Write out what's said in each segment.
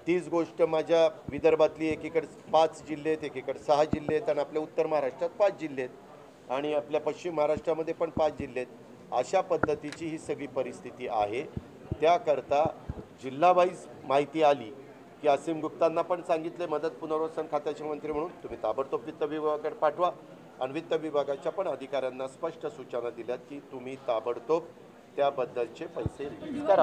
तीच गोष्ट माझ्या विदर्भातली एकीकडे 5 जिल्हे आहेत, एकीकडे 6 जिल्हे आहेत आणि आपल्या उत्तर महाराष्ट्रात 5 जिल्हे आहेत आणि आपल्या पश्चिम महाराष्ट्रामध्ये पण 5 जिल्हे आहेत. अशा पद्धतीची ही सगळी परिस्थिती आहे. त्याकरता जिल्हावाईज माहिती आली की असीम गुप्तांना पण सांगितले मदत पुनर्वसन खात्याचे मंत्री म्हणून तुम्ही ताबडतोब वित्त विभागाकडे पाठवा आणि वित्त विभागाच्या पण अधिकाऱ्यांना स्पष्ट सूचना दिल्यात की तुम्ही ताबडतोब त्याबद्दलचे पैसे रिलीज करा.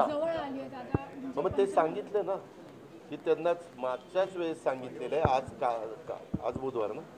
मग ते सांगितलं ना की त्यांनाच मागच्याच वेळेस सांगितलेलं आहे. आज बुधवार ना,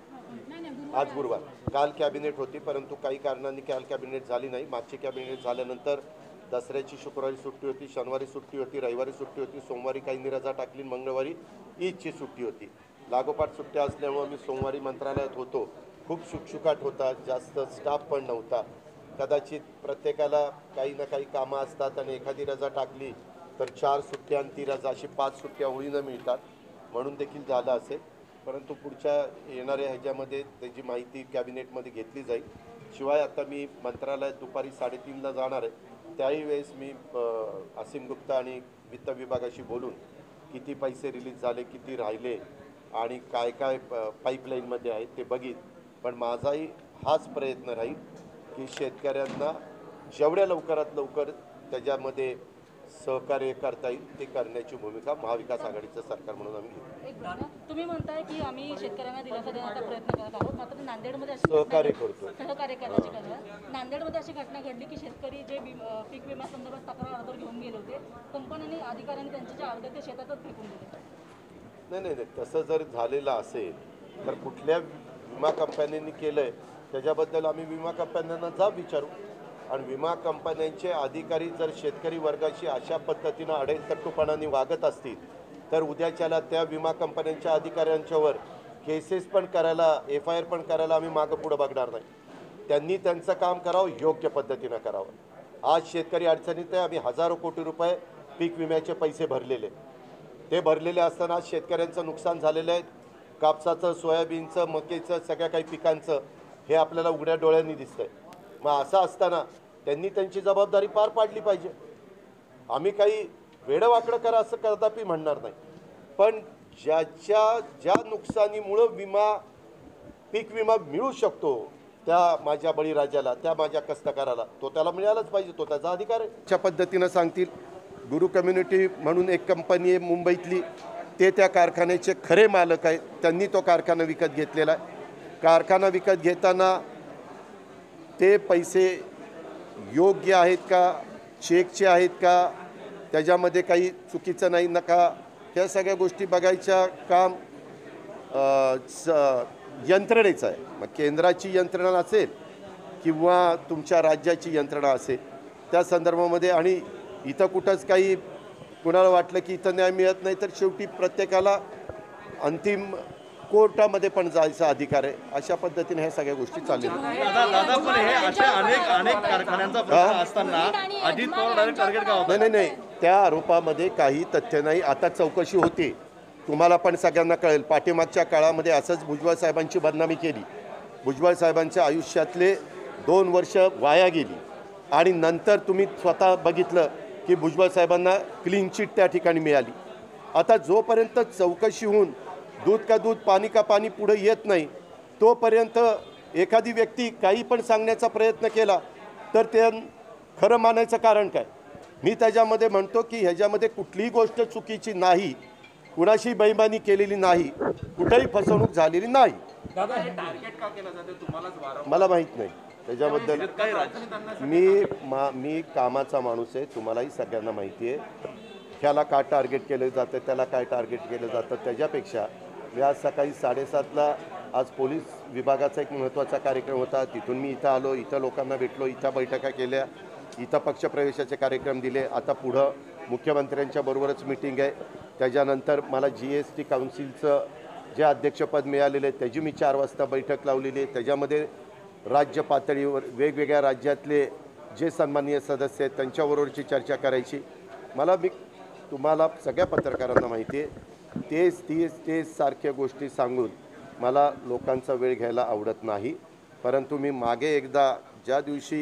आज गुरुवार. काल कॅबिनेट होती परंतु काही कारणांनी काल कॅबिनेट झाली नाही. मागची कॅबिनेट झाल्यानंतर दसऱ्याची शुक्रवारी सुट्टी होती, शनिवारी सुट्टी होती, रविवारी सुट्टी होती, सोमवारी काही रजा टाकली, मंगळवारी ईदची सुट्टी होती. लागोपाठ सुट्ट्या असल्यामुळे मी सोमवारी मंत्रालयात होतो. खूप शुकशुकाट होता, जास्त स्टाफ पण नव्हता. कदाचित प्रत्येकाला काही ना काही कामं असतात आणि एखादी रजा टाकली तर 4 सुट्ट्या आणि ती रजा अशी 5 सुट्ट्या होळीनं मिळतात, म्हणून देखील झालं असेल. परंतु पुढच्या येणाऱ्या ह्याच्यामध्ये त्याची माहिती कॅबिनेटमध्ये घेतली जाईल. शिवाय आता मी मंत्रालयात दुपारी 3:30ला जाणार आहे. त्याही वेळेस मी असीम गुप्ता आणि वित्त विभागाशी बोलून किती पैसे रिलीज झाले, किती राहिले आणि काय काय पाईपलाईनमध्ये आहेत ते बघीन. पण माझाही हाच प्रयत्न राहील की शेतकऱ्यांना जेवढ्या लवकरात लवकर त्याच्यामध्ये सहकार्य करता येईल ते करण्याची भूमिका महाविकास आघाडीचं सरकार म्हणून आम्ही घेऊ. तुम्ही म्हणताय की आम्ही शेतकऱ्यांना दिलासा देण्याचा प्रयत्न करत आहोत, मात्र नांदेडमध्ये सहकार्य करतो, सहकार्य करण्याची गरज. नांदेडमध्ये अशी घटना घडली की शेतकरी जे पीक विमा संदर्भात तक्रार अर्ज घेऊन गेले होते, कंपन्यांनी अधिकाऱ्यांनी त्यांचे जे अर्ज ते शेतातच फेकून दिले. नाही, तसं जर झालेलं असेल तर कुठल्या विमा कंपन्यांनी केलंय त्याच्याबद्दल आम्ही विमा कंपन्यांना जाब विचारू. आणि विमा कंपन्यांचे अधिकारी जर शेतकरी वर्गाशी अशा पद्धतीनं अडेलतट्टूपणाने वागत असतील तर उद्याच्याला त्या विमा कंपन्यांच्या अधिकाऱ्यांच्यावर केसेस पण करायला, FIR पण करायला आम्ही मागं पुढं बघणार नाही. त्यांनी त्यांचं काम करावं, योग्य पद्धतीनं करावं. आज शेतकरी अडचणीत आहे. आम्ही हजारो कोटी रुपये पीक विम्याचे पैसे भरलेले, ते भरलेले असताना आज शेतकऱ्यांचं नुकसान झालेलं आहे. कापसाचं, सोयाबीनचं, मकेचं, सगळ्या काही पिकांचं हे आपल्याला उघड्या डोळ्यांनी दिसतंय. मग असं असताना त्यांनी त्यांची जबाबदारी पार पाडली पाहिजे. आम्ही काही वेडवाकडं करा असं कदापि म्हणणार नाही, पण ज्या नुकसानीमुळं पीक विमा मिळू शकतो त्या माझ्या बळीराजाला, त्या माझ्या कष्टकऱ्याला तो त्याला मिळालाच पाहिजे, तो त्याचा अधिकार आहे. अशा पद्धतीनं सांगतील. गुरु कम्युनिटी म्हणून एक कंपनी आहे मुंबईतली, ते त्या कारखान्याचे खरे मालक आहेत. त्यांनी तो कारखाना विकत घेतलेला आहे. कारखाना विकत घेताना ते पैसे योग्य आहेत का, चेकचे आहेत का, त्याच्यामध्ये काही चुकीचं नाही नका, ह्या सगळ्या गोष्टी बघायच्या काम यंत्रणेचं आहे. मग केंद्राची यंत्रणा असेल किंवा तुमच्या राज्याची यंत्रणा असेल त्या संदर्भामध्ये. आणि इथं कुठंच काही कुणाला वाटलं की इथं न्याय मिळत नाही तर शेवटी प्रत्येकाला अंतिम कोर्टामध्ये पण जायचा अधिकार आहे. अशा पद्धतीने ह्या सगळ्या गोष्टी चालल्या. नाही, त्या आरोपामध्ये काही तथ्य नाही. आता चौकशी होती, तुम्हाला पण सगळ्यांना कळेल. पाठीमागच्या काळामध्ये असंच भुजबळ साहेबांची बदनामी केली. भुजबळ साहेबांच्या आयुष्यातले 2 वर्ष वाया गेली आणि नंतर तुम्ही स्वतः बघितलं की भुजबळ साहेबांना क्लीन चिट त्या ठिकाणी मिळाली. आता जोपर्यंत चौकशी होऊन दूध का दूध पाणी का पाणी पुढे येत नाही तोपर्यंत एखादी व्यक्ती काही पण सांगण्याचा प्रयत्न केला तर ते खरं मानायचं कारण काय. मी त्याच्यामध्ये म्हणतो की ह्याच्यामध्ये कुठलीही गोष्ट चुकीची नाही, कुणाशी बेईमानी केलेली नाही, कुठेही फसवणूक झालेली नाही. मला माहीत नाही त्याच्याबद्दल. मी कामाचा माणूस आहे, तुम्हालाही सगळ्यांना माहिती आहे. ह्याला काय टार्गेट केलं जातं, त्याला काय टार्गेट केलं जातं. त्याच्यापेक्षा मी आज सकाळी 7:30ला आज पोलीस विभागाचा एक महत्त्वाचा कार्यक्रम होता, तिथून मी इथं आलो, इथं लोकांना भेटलो, इथं बैठका केल्या, इथं पक्षप्रवेशाचे कार्यक्रम दिले. आता पुढं मुख्यमंत्र्यांच्या बरोबरच मीटिंग आहे. त्याच्यानंतर मला GST काउन्सिलचं जे अध्यक्षपद मिळालेलं आहे त्याची मी 4 वाजता बैठक लावलेली आहे. त्याच्यामध्ये राज्य पातळीवर वेगवेगळ्या राज्यातले जे सन्माननीय सदस्य आहेत त्यांच्याबरोबरची चर्चा करायची. मी तुम्हाला सगळ्या पत्रकारांना माहिती आहे, तेच सारख्या गोष्टी सांगून मला लोकांचा वेळ घ्यायला आवडत नाही. परंतु मी मागे एकदा ज्या दिवशी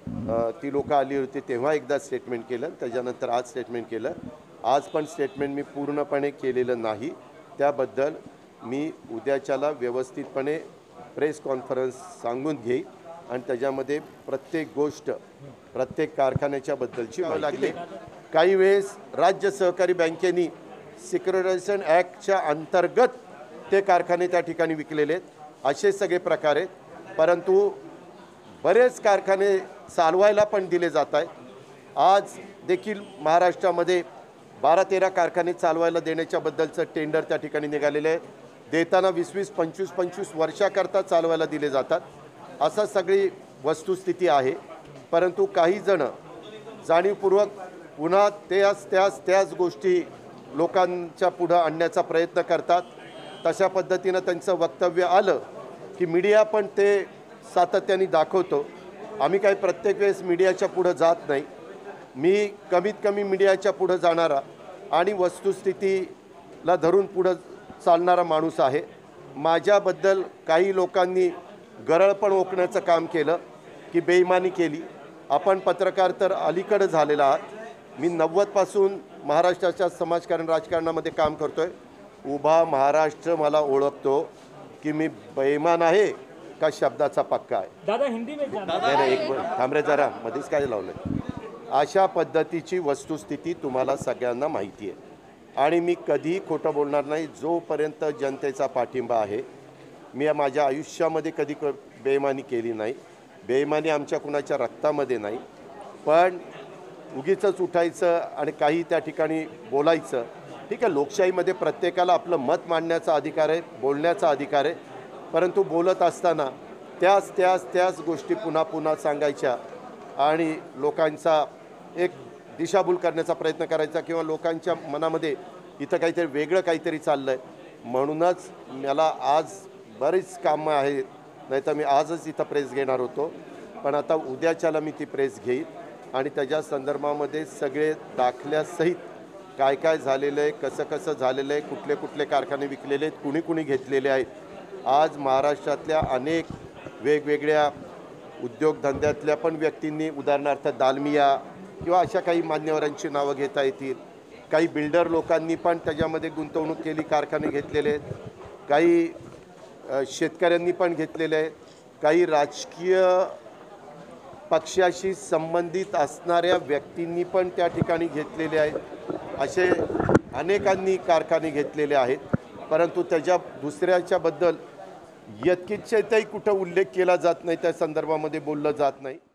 ती लोकं आली होती तेव्हा एकदा स्टेटमेंट केलं, त्याच्यानंतर आज स्टेटमेंट केलं. आज पण स्टेटमेंट मी पूर्णपणे केलेलं नाही. त्याबद्दल मी उद्याच्याला व्यवस्थितपणे प्रेस कॉन्फरन्स सांगून घेईन आणि त्याच्यामध्ये प्रत्येक गोष्ट प्रत्येक कारखान्याच्या बद्दलची लागली. काही वेळेस राज्य सहकारी बँकेनी सिक्युरिटायझेशन ॲक्टच्या अंतर्गत ते कारखाने त्या ठिकाणी विकलेले आहेत. असे सगळे प्रकार आहेत. परंतु बरेच कारखाने चालवायला पण दिले जात आहेत. आज देखील महाराष्ट्रामध्ये 12-13 कारखाने चालवायला देण्याच्याबद्दलचं टेंडर त्या ठिकाणी निघालेलं आहे. देताना 20-20, 25-25 वर्षाकरता चालवायला दिले जातात. असा सगळी वस्तुस्थिती आहे. परंतु काही जण जाणीवपूर्वक पुन्हा त्याच गोष्टी लोकांच्या पुढं आणण्याचा प्रयत्न करतात. तशा पद्धतीनं त्यांचं वक्तव्य आलं की मीडिया पण ते सातत्याने दाखवतो. आम्ही काही प्रत्येक वेळेस मीडियाच्या पुढं जात नाही. मी कमीत कमी मीडियाच्या पुढं जाणारा आणि वस्तुस्थितीला धरून पुढं चालणारा माणूस आहे. माझ्याबद्दल काही लोकांनी गरळपण ओकण्याचं काम केलं की बेईमानी केली. आपण पत्रकार तर अलीकडं झालेला आहात. मी 90पासून महाराष्ट्राच्या समाजकारण राजकारणामध्ये काम करतो आहे. उभा महाराष्ट्र मला ओळखतो की मी बेईमान आहे का शब्दाचा पक्का आहे. दादा हिंदी में जाना नाही एक थांब रे जरा मध्येच काय लावलं. अशा पद्धतीची वस्तुस्थिती तुम्हाला सगळ्यांना माहिती आहे आणि मी कधीही खोटं बोलणार नाही. जोपर्यंत जनतेचा पाठिंबा आहे, मी माझ्या आयुष्यामध्ये कधी बेईमानी केली नाही. बेईमानी आमच्या कुणाच्या रक्तामध्ये नाही. पण उगीचंच उठायचं आणि काही त्या ठिकाणी बोलायचं. ठीक आहे, लोकशाहीमध्ये प्रत्येकाला आपलं मत मांडण्याचा अधिकार आहे, बोलण्याचा अधिकार आहे. परंतु बोलत असताना त्याच गोष्टी पुन्हा पुन्हा सांगायच्या आणि लोकांचा एक दिशाभूल करण्याचा प्रयत्न करायचा किंवा लोकांच्या मनामध्ये इथं काहीतरी वेगळं काहीतरी चाललं आहे. म्हणूनच मला आज बरीच कामं आहेत. नाही तर मी आजच इथं प्रेस घेणार होतो. पण आता उद्याच्याला मी ती प्रेस घेईन आणि त्याच्या संदर्भामध्ये सगळे दाखल्यासहित काय काय झालेलं आहे, कसं झालेलं आहे, कुठले कारखाने विकलेले आहेत, कुणी घेतलेले आहेत. आज महाराष्ट्रातल्या अनेक वेगवेगळ्या उद्योगधंद्यातल्या पण व्यक्तींनी, उदाहरणार्थ दालमिया किंवा अशा काही मान्यवरांची नावं घेता येतील. काही बिल्डर लोकांनी पण त्याच्यामध्ये गुंतवणूक केली, कारखाने घेतलेले आहेत. काही शेतकऱ्यांनी पण घेतलेले आहेत. काही राजकीय पक्षाशी संबंधित असणाऱ्या व्यक्तींनी पण त्या ठिकाणी घेतलेले आहेत. असे अनेकांनी कारखाने घेतलेले आहेत. परंतु त्याच्या दुसऱ्याच्याबद्दल यत्किंचितही कुठं उल्लेख केला जात नाही, त्या संदर्भामध्ये बोललं जात नाही.